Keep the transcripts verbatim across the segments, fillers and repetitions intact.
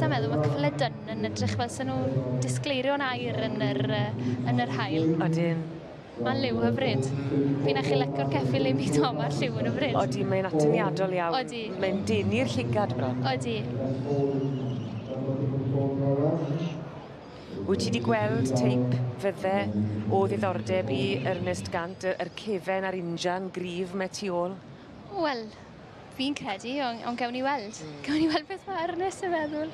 wastad meddwl mae cyffle dyn yn edrych fel sy'n nhw'n disgleirio'n air yn yr, uh, yn yr haul. Odyn. Mae'n liw hyfryd. Fi'n eich lecwr ceffil ei mi to mae'r lliw yn hyfryd. Odi, mae'n atyniadol iawn. Odi. Mae'n denu'r llygad bron. Odi. Wyt ti wedi gweld teip fydde o ddiddordeb i Ernest Gant, yr cefen a'r injan grif me tu ôl? Wel, fi'n credu, ond on gawn ni weld. Mm. Gawn ni weld beth mae Ernest yn meddwl.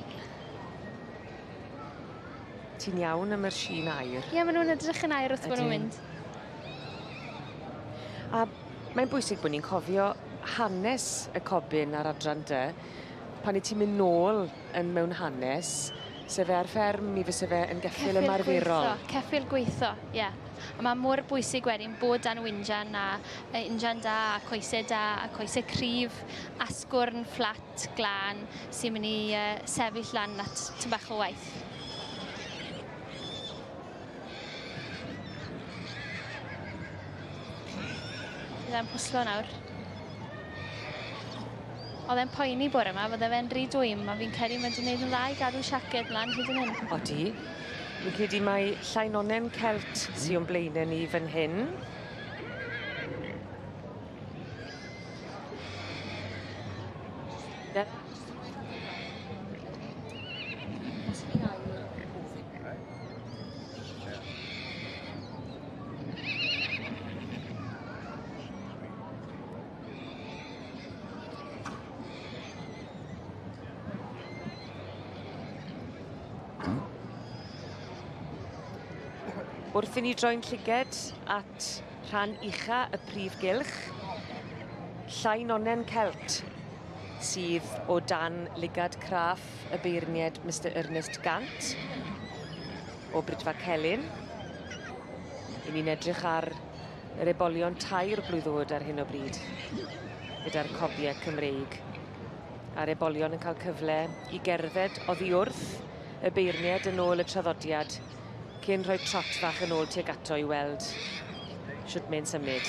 Ti'n iawn am yr sin air? Ie, maen nhw'n edrych yn air wrth bod nhw'n mynd. A mae'n bwysig bod ni'n cofio hanes y cobyn a'r adran dy. Pan i ti'n mynd nôl yn mewn hanes, sef e ar fferm, mi fysa fe yn geffil ymarferol. Ceffil gweithio, ie. Yeah. A mae mor bwysig wedyn bod dan wynjan a injan da, a coesau da, a coesau cryf, asgwrn, fflat, glân, sy'n mynd i uh, sefyll lan at tym bach o waith. Bydd e'n pwslo nawr. Oedd e'n poeni bore yma, fydde fe'n rhy dwym, a fi'n credu mae'n gwneud yn dda i gadw siaced mlaen hyd yn hyn. Odi. Fi'n credu mae llaenonen Celt sy'n o'n blaenau ni fan hyn. Wrth i ni droi'n llyged at rhan ucha y prif gylch, llaenonen Celt sydd o dan ligad craff y beirniad Mister Ernest Gant o Brydfa Celyn. I ni'n edrych ar yr ebolion tair blwyddod ar hyn o bryd gyda'r Cobiau Cymreig. A'r ebolion yn cael cyfle i gerdded oddi wrth y beirniad yn ôl y traddodiad cyn rhoi trot fach yn ôl tuag ato i weld siwt mae'n symud.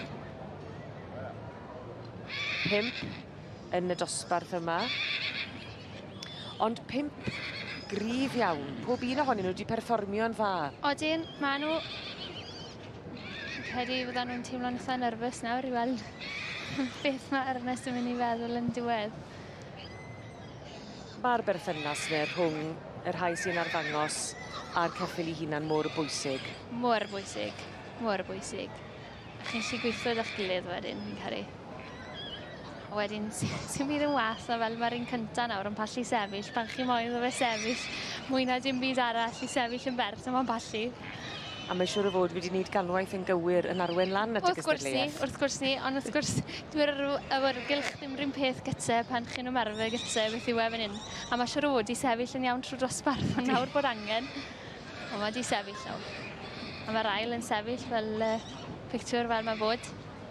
Pimp yn y dosbarth yma. Ond pimp gryf iawn. Pob un ohonyn nhw wedi perfformio'n dda. Odyn, maen nhw... Credu fydda nhw'n teimlo'n eitha nerfus nawr i weld beth mae Ernest yn mynd i feddwl yn diwedd. Mae'r berthynas neu rhwng yr rhai sy'n arddangos a'r ceffil i hunan mor bwysig. Mor bwysig, mor bwysig. A chi'n gallu gweithio d'ch gilydd wedyn, fi'n caru. A wedyn, sy'n bydd yn wath o fel mae'r un cyntaf nawr yn pallu sefyll, pan chi moyn o fe sefyll, mwy na dim byd arall i sefyll yn bert, a mae'n pallu. A mae siŵr o fod wedi gwneud ganwaith yn gywir yn arwen lan at y gystadleuaeth. Wrth gwrs ni, ond wrth gwrs, dwi'n awyrgylch ddim rhywun peth gyda pan chi'n ymarfer gyda beth yw e fan hyn. A mae siŵr o fod i sefyll yn iawn trwy dosbarth, ond nawr bod angen. Ond mae di sefyll nawr. A mae'r ail yn sefyll fel uh, pictiwr fel mae bod.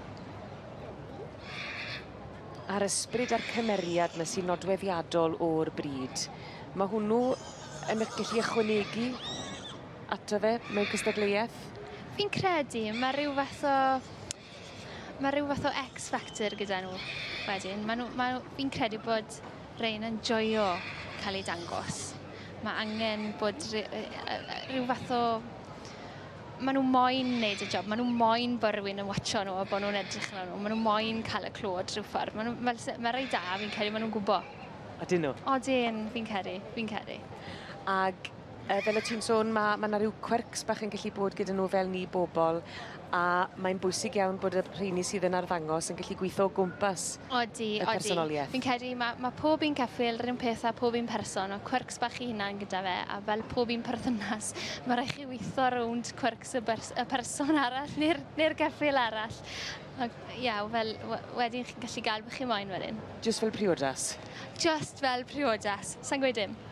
A'r ysbryd a'r cymeriad yna sy'n nodweddiadol o'r bryd, mae hwnnw yn gallu ychwanegu ato fe mewn cystadleuaeth? Fi'n credu, mae rhyw fath o... Mae rhyw fath o X-factor gyda nhw wedyn. Ma nhw, ma nhw, fi'n credu bod rhain yn joio cael ei dangos. Mae angen bod rhyw fath o... Mae nhw moyn wneud y job, mae nhw moyn bod rhywun yn watcho nhw a bod nhw'n edrych yn nhw. Mae nhw moyn cael y clod rhyw ffordd. Mae nhw, mae rhai da, fi'n credu, mae nhw'n gwybod. Ydyn nhw? Odyn, fi'n credu, fi'n credu. Ag uh, fel y ti'n sôn, mae ma yna rhyw quirks bach yn gallu bod gyda nhw fel ni bobl, a mae'n bwysig iawn bod y rheini sydd yn arddangos yn gallu gweithio o gwmpas odi, y personoliaeth. Odi, fi'n credu, mae ma pob un ceffil, rhywun peth a pob un person, o quirks bach i hunan gyda fe, a fel pob un perthynas, mae rhaid chi weithio rownd quirks y, y person arall, neu'r neu ceffil arall. Iaw, fel wedyn chi'n gallu gael bych chi moyn wedyn. Just fel priodas? Just fel priodas, sa'n gweud dim.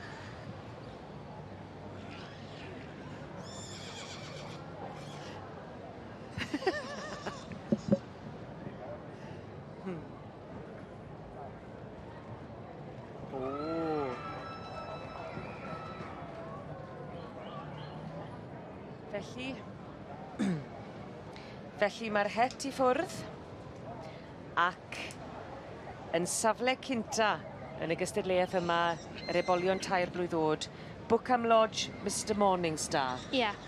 hmm. O. Felly, felly mae'r het i ffwrdd ac yn safle cynta yn y gystadleuaeth yma, yr ebolion tair blwydd oed, Cobiau Lodge, Mister Morningstar. Ie. Yeah.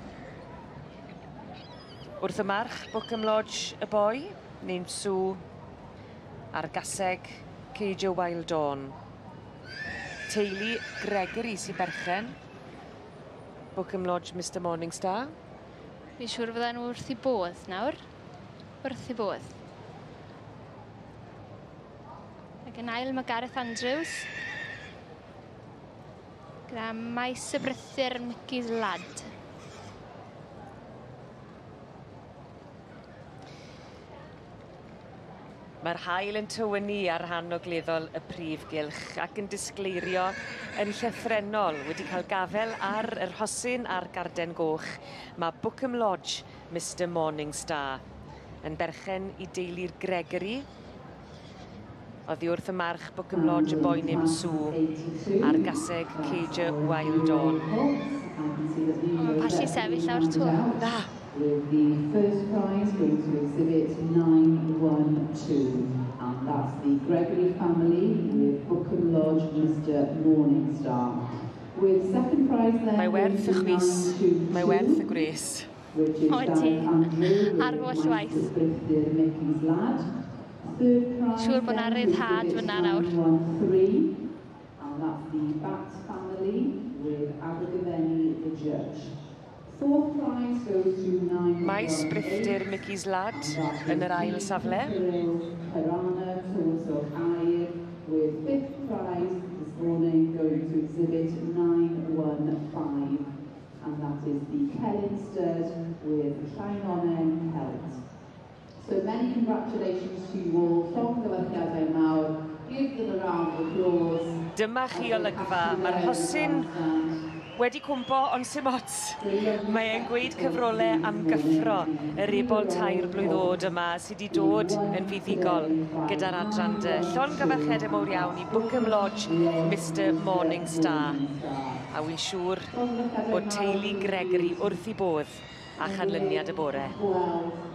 Wrth y march, Cobiau Lodge y boi, neu'n sŵ ar gaseg Cobiau Wild Dawn. Teulu Gregory sy'n berchen. Cobiau Lodge, Mister Morningstar. Fi'n siŵr fydden nhw wrth i bodd nawr. Wrth i bodd. Ac yn ail mae Gareth Andrews. Gyda maes y brythyr Mickey's Lad. Mae'r haul yn tywynu ar rhan o gleddol y prif gylch ac yn disgleirio yn llythrenol wedi cael gafel ar yr hosyn a'r garden goch. Mae Cobiau Lodge, Mister Morningstar, yn berchen i deulu'r Gregory. Oddi wrth y march Cobiau Lodge y boi nim sŵ ar gaseg Cobiau Wild Dawn. Mae pallu sefyll lawr tŵr. Na! With the first prize going to exhibit nine one two, and that's the Gregory family with Cobiau Lodge, Mister Morningstar. With second prize then, Mae werth y chwys, mae werth y gres. which is Gareth Andrew Ar holl waith. with Mickey's Lad. Third prize Siŵr bod 'na then ryddhad is fyna nawr. nine one three, and that's the Bat family with Abergavenny the judge. Fourth prize goes to nine one eight. Maes brythdir Mickey's Lad yn yr ail safle. Harana, Torso Air, with fifth prize this morning going to exhibit nine one five, and that is the Celyn Stud with Llaenonen Celt. So many congratulations to you all. Llongyfarchiadau mawr. Give them a round of applause. Dyma chi olygfa, mae'r hosyn wedi cwmpo ond sim ots. Mae e'n gweud cyfrolau am gyffro yr ebol tair blwydd oed yma sydd wedi dod yn fuddigol gyda'r adran dy. Llongyfarchiadau mawr iawn i Cobiau Lodge, Mister Morningstar. A wy'n siŵr bod teulu Gregory wrth i bodd a chanlyniad y bore.